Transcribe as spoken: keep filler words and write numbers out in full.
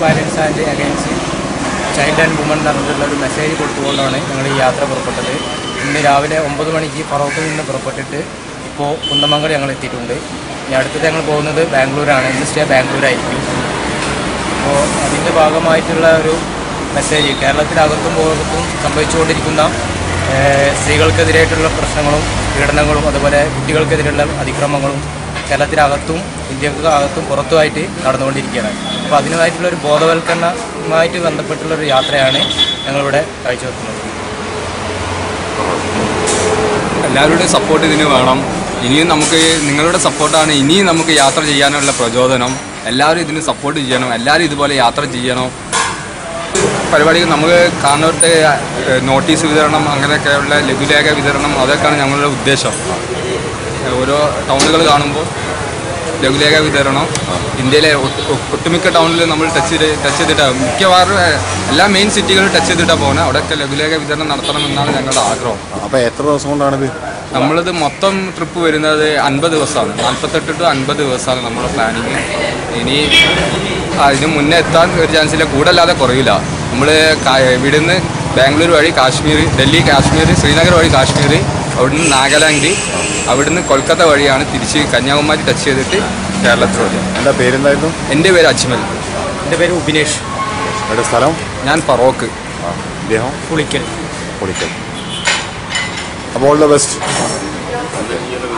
Violence and against child and woman നടന്നിട്ടുള്ള ഒരു message കൊടുത്തുകൊണ്ടാണ് ഞങ്ങൾ ഈ യാത്ര പുറപ്പെട്ടത്. ഇന്ന് രാവിലെ ഒമ്പത് മണിക്ക് ഫറോക്കിൽ നിന്ന് പുറപ്പെട്ടിട്ട് ഇപ്പോൾ കുന്നമംഗലം ഞങ്ങൾ എത്തിയിട്ടുണ്ട്. ഇനി അടുത്തത് ഞങ്ങൾ പോകുന്നത് ബാംഗ്ലൂരാണ്. ഇന്ന് സ്റ്റേ ബാംഗ്ലൂരായിരിക്കും. അപ്പോൾ അതിൻ്റെ ഭാഗമായിട്ടുള്ള ഒരു മെസ്സേജ് കേരളത്തിനകത്തും പുറത്തും സംഭവിച്ചുകൊണ്ടിരിക്കുന്ന സ്ത്രീകൾക്കെതിരായിട്ടുള്ള പ്രശ്നങ്ങളും പീഡനങ്ങളും അതുപോലെ കുട്ടികൾക്കെതിരെയുള്ള അതിക്രമങ്ങളും കേരളത്തിനകത്തും ഇന്ത്യക്കകത്തും പുറത്തുമായിട്ട് നടന്നുകൊണ്ടിരിക്കുകയാണ്. അപ്പോൾ അതിനുമായിട്ടുള്ളൊരു ബോധവൽക്കരണവുമായിട്ട് ബന്ധപ്പെട്ടുള്ളൊരു യാത്രയാണ് ഞങ്ങളിവിടെ കാഴ്ചവെക്കുന്നത്. എല്ലാവരുടെയും സപ്പോർട്ട് ഇതിന് വേണം. ഇനിയും നമുക്ക് നിങ്ങളുടെ സപ്പോർട്ടാണ് ഇനിയും നമുക്ക് യാത്ര ചെയ്യാനുള്ള പ്രചോദനം. എല്ലാവരും ഇതിന് സപ്പോർട്ട് ചെയ്യണം. എല്ലാവരും ഇതുപോലെ യാത്ര ചെയ്യണം. പരിപാടികൾ നമുക്ക് കാണുന്നവർക്ക് നോട്ടീസ് വിതരണം അങ്ങനെയൊക്കെയുള്ള ലഘുലേഖ വിതരണം അതൊക്കെയാണ് ഞങ്ങളുടെ ഉദ്ദേശം. ഓരോ ടൗണുകൾ കാണുമ്പോൾ ലഘുലേഖ വിതരണം ഇന്ത്യയിലെ ഒട്ടുമിക്ക ടൗണിൽ നമ്മൾ ടച്ച് ചെയ്ത് ടച്ച് ചെയ്തിട്ടാണ് മിക്കവാറും എല്ലാ മെയിൻ സിറ്റികളും ടച്ച് ചെയ്തിട്ടാണ് പോകുന്നത്. അവിടെയൊക്കെ ലഘുലേഖ വിതരണം നടത്തണമെന്നാണ് ഞങ്ങളുടെ ആഗ്രഹം. അപ്പോൾ എത്ര ദിവസം കൊണ്ടാണിത്? നമ്മളിത് മൊത്തം ട്രിപ്പ് വരുന്നത് അൻപത് ദിവസമാണ്. നാൽപ്പത്തെട്ട് ടു അൻപത് ദിവസമാണ് നമ്മുടെ പ്ലാനിങ്. ഇനി അതിന് മുന്നേ എത്താൻ ഒരു ചാൻസില്ല, കൂടല്ലാതെ കുറയില്ല. നമ്മൾ ഇവിടുന്ന് ബാംഗ്ലൂർ വഴി കാശ്മീർ, ഡൽഹി കാശ്മീർ, ശ്രീനഗർ വഴി കാശ്മീർ, അവിടുന്ന് നാഗാലാൻഡ്, അവിടുന്ന് കൊൽക്കത്ത വഴിയാണ് തിരിച്ച് കന്യാകുമാരി ടച്ച് ചെയ്തിട്ട് കേരളത്തിൽ വരും. എൻ്റെ പേരെന്തായിരുന്നു? എൻ്റെ പേര് അജ്മൽ. എൻ്റെ പേര് ഉബിനേഷ്. എൻ്റെ സ്ഥലം? ഞാൻ ഫറോക്ക്. അദ്ദേഹം? പുളിക്കൽ. പുളിക്കൽ. അപ്പോൾ ഓൾ ദ ബെസ്റ്റ്.